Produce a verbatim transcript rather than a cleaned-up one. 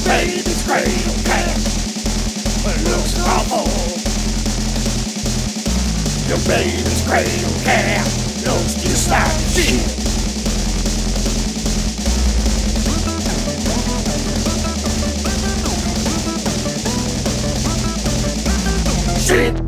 baby's cradle cat looks awful. Your baby's cradle cat looks just like shit. Shit.